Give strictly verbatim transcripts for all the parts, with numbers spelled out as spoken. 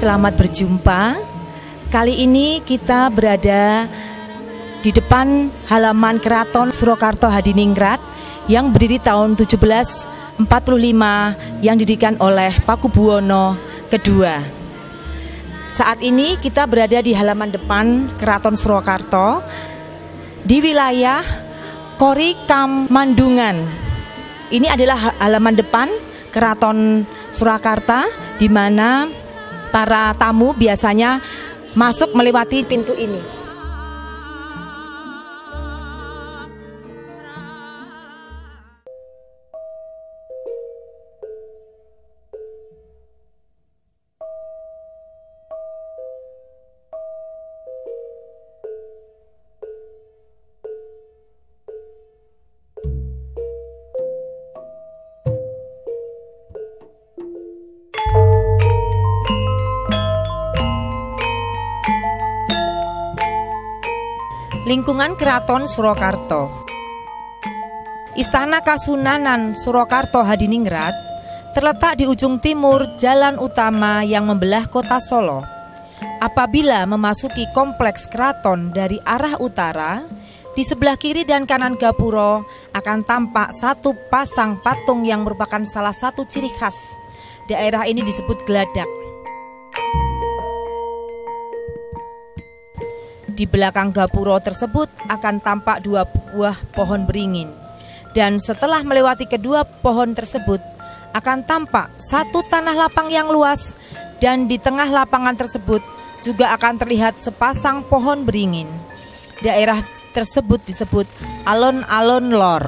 Selamat berjumpa. Kali ini kita berada di depan halaman Keraton Surakarta Hadiningrat yang berdiri tahun tujuh belas empat puluh lima yang didirikan oleh Pakubuwono kedua. Saat ini kita berada di halaman depan Keraton Surakarta di wilayah Kori Kamandungan. Ini adalah halaman depan Keraton Surakarta di mana para tamu biasanya masuk melewati pintu ini. Lingkungan Keraton Surakarta. Istana Kasunanan Surakarta Hadiningrat terletak di ujung timur jalan utama yang membelah kota Solo. Apabila memasuki kompleks keraton dari arah utara, di sebelah kiri dan kanan gapura akan tampak satu pasang patung yang merupakan salah satu ciri khas daerah ini, disebut geladak. Di belakang gapura tersebut akan tampak dua buah pohon beringin. Dan setelah melewati kedua pohon tersebut akan tampak satu tanah lapang yang luas. Dan di tengah lapangan tersebut juga akan terlihat sepasang pohon beringin. Daerah tersebut disebut Alon-Alon Lor.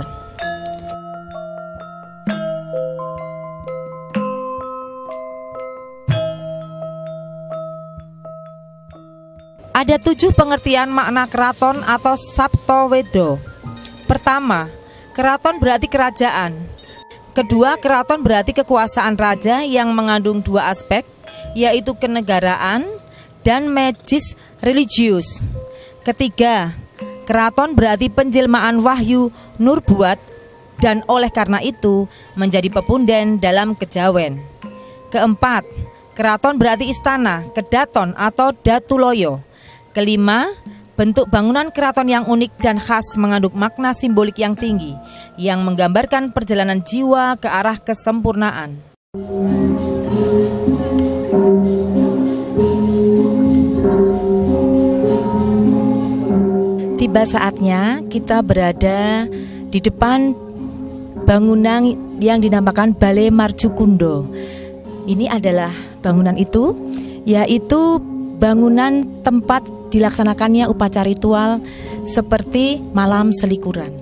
Ada tujuh pengertian makna keraton atau Saptawedo. Pertama, keraton berarti kerajaan. Kedua, keraton berarti kekuasaan raja yang mengandung dua aspek, yaitu kenegaraan dan magis religius. Ketiga, keraton berarti penjelmaan wahyu nurbuat dan oleh karena itu menjadi pepunden dalam kejawen. Keempat, keraton berarti istana, kedaton atau datuloyo. Kelima, bentuk bangunan keraton yang unik dan khas mengandung makna simbolik yang tinggi yang menggambarkan perjalanan jiwa ke arah kesempurnaan. Tiba saatnya kita berada di depan bangunan yang dinamakan Balai Marcukundo. Ini adalah bangunan itu, yaitu bangunan tempat dilaksanakannya upacara ritual seperti malam selikuran.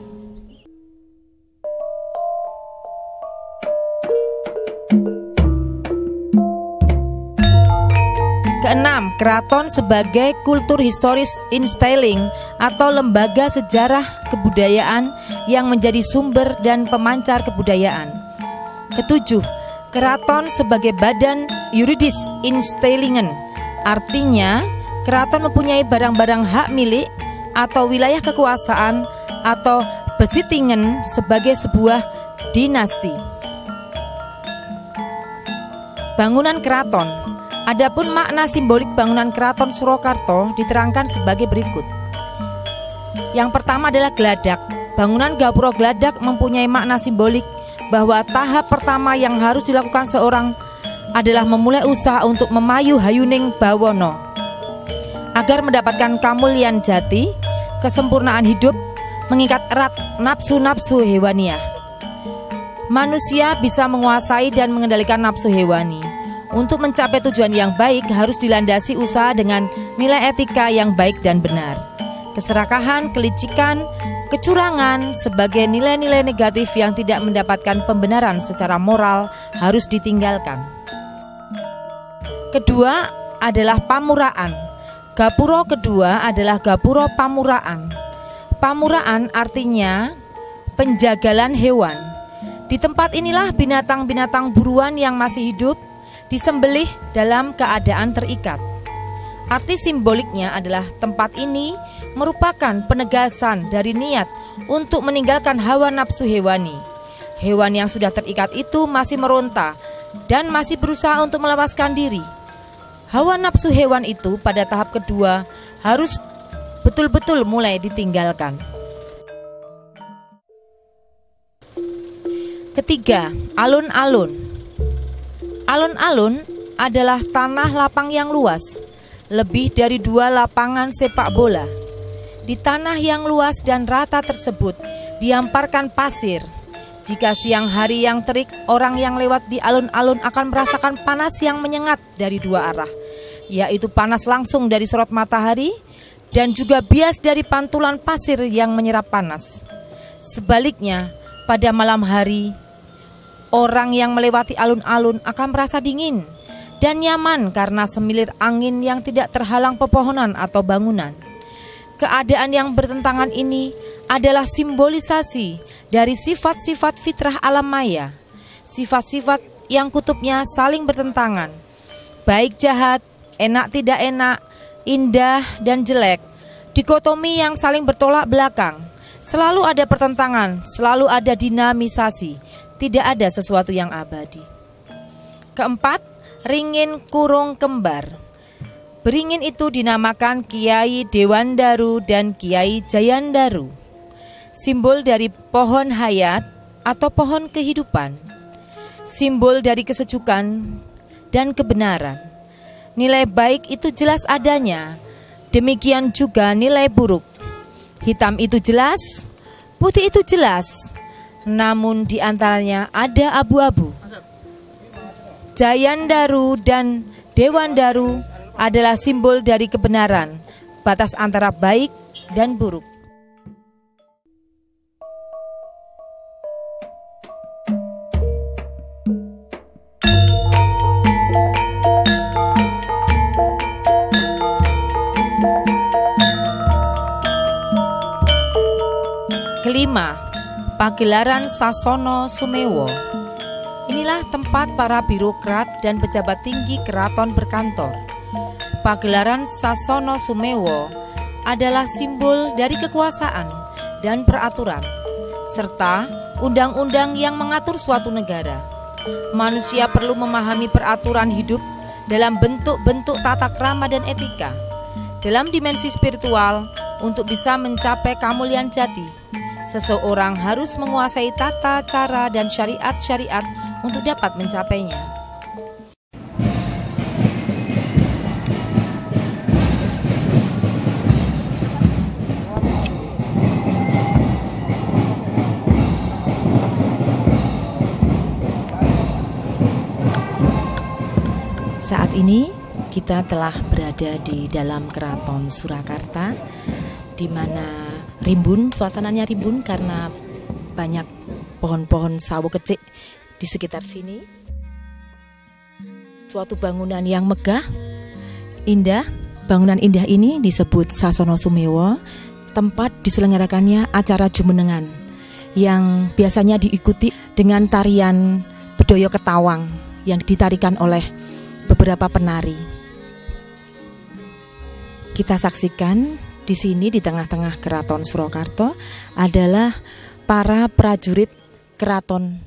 Keenam, keraton sebagai kultur historis installing atau lembaga sejarah kebudayaan yang menjadi sumber dan pemancar kebudayaan. Ketujuh, keraton sebagai badan yuridis installingen, artinya keraton mempunyai barang-barang hak milik atau wilayah kekuasaan atau besittingen sebagai sebuah dinasti. Bangunan keraton. Adapun makna simbolik bangunan Keraton Surakarta diterangkan sebagai berikut. Yang pertama adalah geladak. Bangunan gapura geladak mempunyai makna simbolik bahwa tahap pertama yang harus dilakukan seorang adalah memulai usaha untuk memayu hayuning bawono agar mendapatkan kamulyan jati, kesempurnaan hidup, mengikat erat nafsu-nafsu hewaniah. Manusia bisa menguasai dan mengendalikan nafsu hewani. Untuk mencapai tujuan yang baik harus dilandasi usaha dengan nilai etika yang baik dan benar. Keserakahan, kelicikan, kecurangan sebagai nilai-nilai negatif yang tidak mendapatkan pembenaran secara moral harus ditinggalkan. Kedua adalah pamuraan. Gapura kedua adalah gapura pamuraan. Pamuraan artinya penjagalan hewan. Di tempat inilah binatang-binatang buruan yang masih hidup disembelih dalam keadaan terikat. Arti simboliknya adalah tempat ini merupakan penegasan dari niat untuk meninggalkan hawa nafsu hewani. Hewan yang sudah terikat itu masih meronta dan masih berusaha untuk melepaskan diri. Hawa nafsu hewan itu pada tahap kedua harus betul-betul mulai ditinggalkan. Ketiga, alun-alun. Alun-alun adalah tanah lapang yang luas, lebih dari dua lapangan sepak bola. Di tanah yang luas dan rata tersebut dihamparkan pasir. Jika siang hari yang terik, orang yang lewat di alun-alun akan merasakan panas yang menyengat dari dua arah, yaitu panas langsung dari sorot matahari dan juga bias dari pantulan pasir yang menyerap panas. Sebaliknya, pada malam hari, orang yang melewati alun-alun akan merasa dingin dan nyaman karena semilir angin yang tidak terhalang pepohonan atau bangunan. Keadaan yang bertentangan ini adalah simbolisasi dari sifat-sifat fitrah alam maya, sifat-sifat yang kutubnya saling bertentangan, baik jahat, enak tidak enak, indah dan jelek, dikotomi yang saling bertolak belakang. Selalu ada pertentangan, selalu ada dinamisasi, tidak ada sesuatu yang abadi. Keempat, ringin kurung kembar. Beringin itu dinamakan Kiai Dewandaru dan Kiai Jayandaru, simbol dari pohon hayat atau pohon kehidupan, simbol dari kesejukan dan kebenaran. Nilai baik itu jelas adanya, demikian juga nilai buruk. Hitam itu jelas, putih itu jelas, namun di antaranya ada abu-abu. Jayandaru dan Dewandaru adalah simbol dari kebenaran, batas antara baik dan buruk. Kelima, pagelaran Sasono Sumewo. Inilah tempat para birokrat dan pejabat tinggi keraton berkantor. Pagelaran Sasono Sumewo adalah simbol dari kekuasaan dan peraturan, serta undang-undang yang mengatur suatu negara. Manusia perlu memahami peraturan hidup dalam bentuk-bentuk tata krama dan etika. Dalam dimensi spiritual, untuk bisa mencapai kemuliaan jati, seseorang harus menguasai tata cara dan syariat-syariat untuk dapat mencapainya. Saat ini kita telah berada di dalam Keraton Surakarta, di mana rimbun, suasananya rimbun karena banyak pohon-pohon sawo kecik di sekitar sini. Suatu bangunan yang megah, indah. Bangunan indah ini disebut Sasono Sumewo, tempat diselenggarakannya acara jumenengan yang biasanya diikuti dengan tarian bedoyo ketawang yang ditarikan oleh beberapa penari. Kita saksikan di sini di tengah-tengah Keraton Surakarta adalah para prajurit keraton.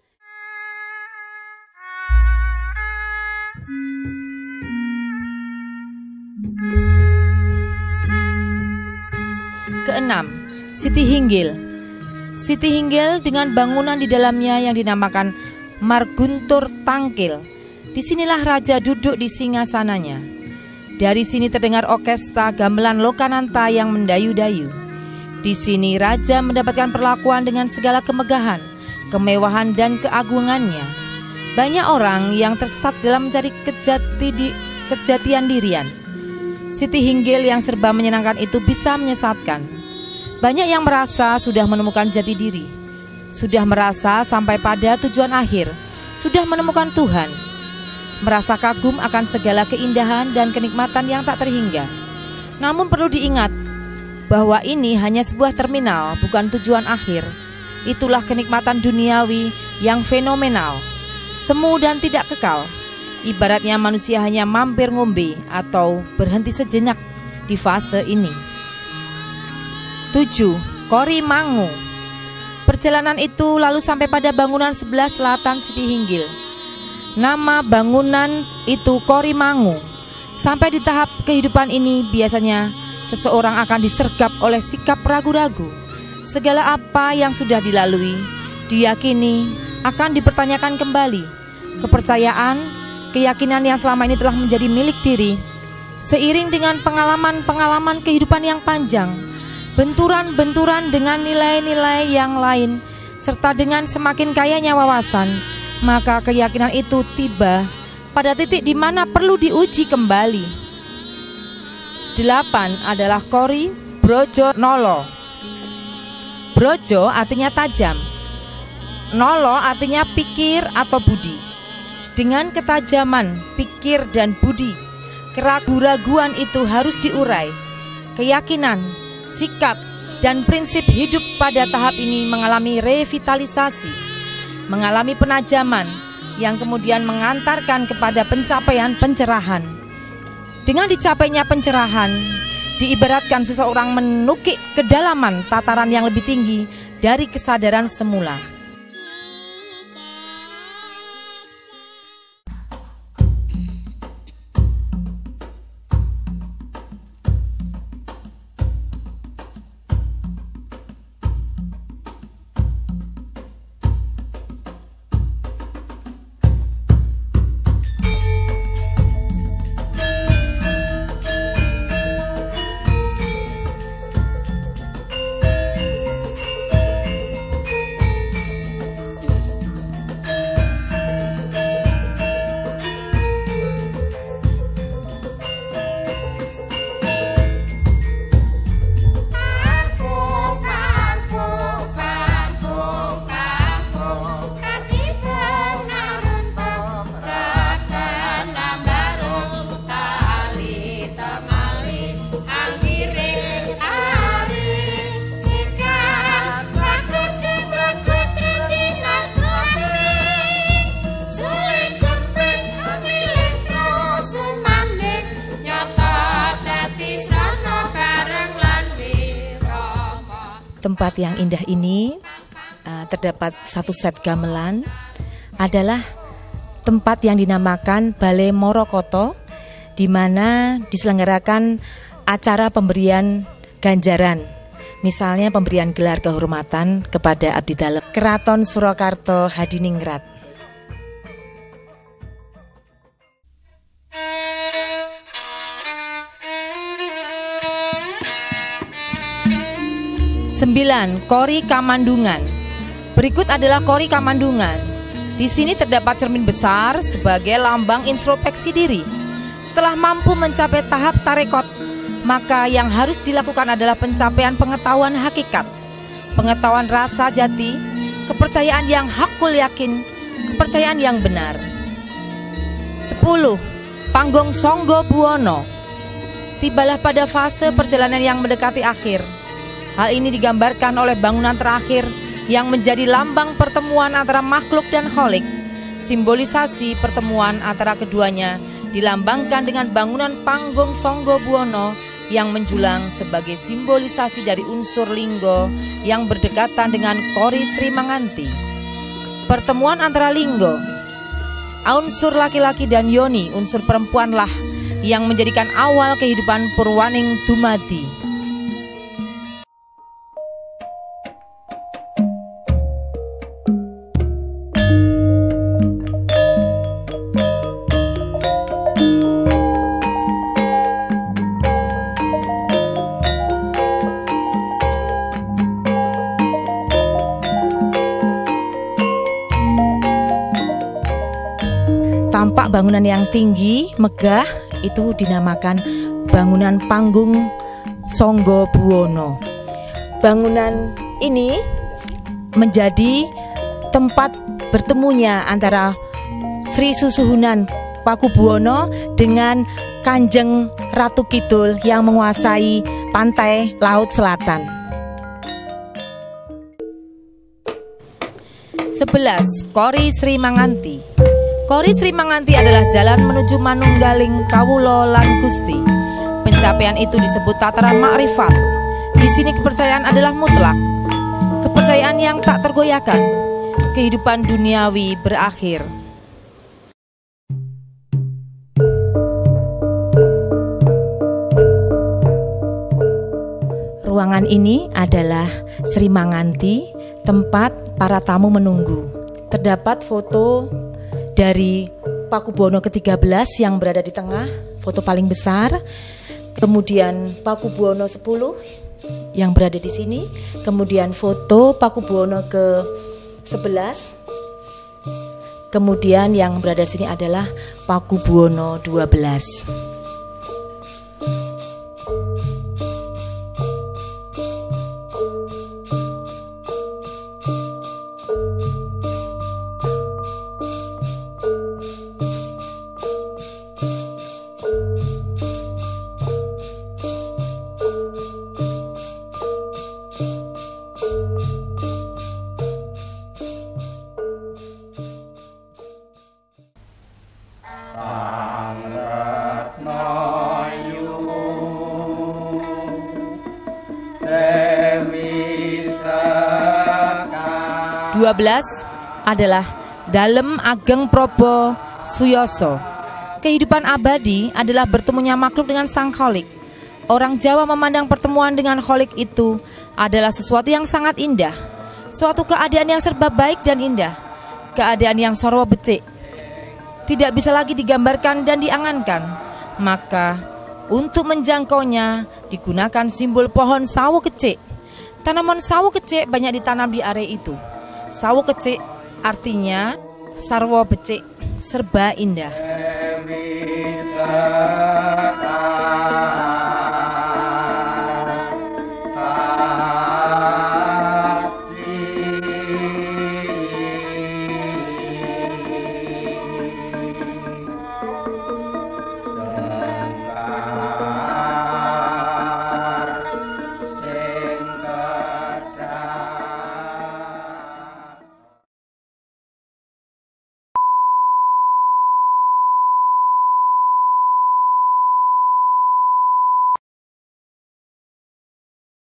Keenam, Siti Hinggil. Siti Hinggil dengan bangunan di dalamnya yang dinamakan Marguntur Tangkil. Disinilah raja duduk di singgasananya. Dari sini terdengar orkestra gamelan Lokananta yang mendayu-dayu. Di sini raja mendapatkan perlakuan dengan segala kemegahan, kemewahan dan keagungannya. Banyak orang yang tersesat dalam mencari kejati di, kejatian dirian. Siti Hinggil yang serba menyenangkan itu bisa menyesatkan. Banyak yang merasa sudah menemukan jati diri, sudah merasa sampai pada tujuan akhir, sudah menemukan Tuhan, merasa kagum akan segala keindahan dan kenikmatan yang tak terhingga. Namun perlu diingat bahwa ini hanya sebuah terminal, bukan tujuan akhir. Itulah kenikmatan duniawi yang fenomenal, semu dan tidak kekal. Ibaratnya manusia hanya mampir ngombe atau berhenti sejenak di fase ini. Tujuh, Kori Mangu. Perjalanan itu lalu sampai pada bangunan sebelah selatan Siti Hinggil. Nama bangunan itu Kori Mangu. Sampai di tahap kehidupan ini biasanya seseorang akan disergap oleh sikap ragu-ragu. Segala apa yang sudah dilalui, diyakini akan dipertanyakan kembali. Kepercayaan, keyakinan yang selama ini telah menjadi milik diri, seiring dengan pengalaman-pengalaman kehidupan yang panjang, benturan-benturan dengan nilai-nilai yang lain, serta dengan semakin kayanya wawasan, maka keyakinan itu tiba pada titik di mana perlu diuji kembali. Delapan adalah Kori Brojo Nolo. Brojo artinya tajam, Nolo artinya pikir atau budi. Dengan ketajaman pikir dan budi, keraguan-raguan itu harus diurai. Keyakinan, sikap, dan prinsip hidup pada tahap ini mengalami revitalisasi, mengalami penajaman yang kemudian mengantarkan kepada pencapaian pencerahan. Dengan dicapainya pencerahan, diibaratkan seseorang menukik kedalaman tataran yang lebih tinggi dari kesadaran semula. Tempat yang indah ini uh, terdapat satu set gamelan, adalah tempat yang dinamakan Balai Morokoto, di mana diselenggarakan acara pemberian ganjaran, misalnya pemberian gelar kehormatan kepada abdi dalem Keraton Surakarta Hadiningrat. Sembilan, Kori Kamandungan. Berikut adalah Kori Kamandungan. Di sini terdapat cermin besar sebagai lambang introspeksi diri. Setelah mampu mencapai tahap tarekot, maka yang harus dilakukan adalah pencapaian pengetahuan hakikat, pengetahuan rasa jati, kepercayaan yang hakul yakin, kepercayaan yang benar. Sepuluh, Panggong Songgo Buwono. Tibalah pada fase perjalanan yang mendekati akhir. Hal ini digambarkan oleh bangunan terakhir yang menjadi lambang pertemuan antara makhluk dan kholik. Simbolisasi pertemuan antara keduanya dilambangkan dengan bangunan Panggong Songgo Buwono yang menjulang sebagai simbolisasi dari unsur linggo yang berdekatan dengan Kori Sri Manganti. Pertemuan antara linggo, unsur laki-laki, dan yoni, unsur perempuanlah yang menjadikan awal kehidupan Purwaning dumadi. Tampak bangunan yang tinggi, megah, itu dinamakan bangunan Panggung Songgo Buwono. Bangunan ini menjadi tempat bertemunya antara Sri Susuhunan Pakubuwono dengan Kanjeng Ratu Kidul yang menguasai pantai Laut Selatan. Sebelas, Kori Sri Manganti. Kori Sri Manganti adalah jalan menuju manunggaling kawula lan Gusti. Pencapaian itu disebut tataran makrifat. Di sini kepercayaan adalah mutlak, kepercayaan yang tak tergoyahkan. Kehidupan duniawi berakhir. Ruangan ini adalah Sri Manganti, tempat para tamu menunggu. Terdapat foto dari Pakubuwono ketiga belas yang berada di tengah, foto paling besar. Kemudian Pakubuwono sepuluh yang berada di sini. Kemudian foto Pakubuwono ke sebelas. Kemudian yang berada di sini adalah Pakubuwono dua belas. dua belas adalah Dalem Ageng Probo Suyoso. Kehidupan abadi adalah bertemunya makhluk dengan sang kholik. Orang Jawa memandang pertemuan dengan kholik itu adalah sesuatu yang sangat indah, suatu keadaan yang serba baik dan indah, keadaan yang sarwa becik, tidak bisa lagi digambarkan dan diangankan. Maka untuk menjangkaunya digunakan simbol pohon sawo kecik. Tanaman sawo kecik banyak ditanam di area itu. Sawo kecik artinya sarwa becik, serba indah.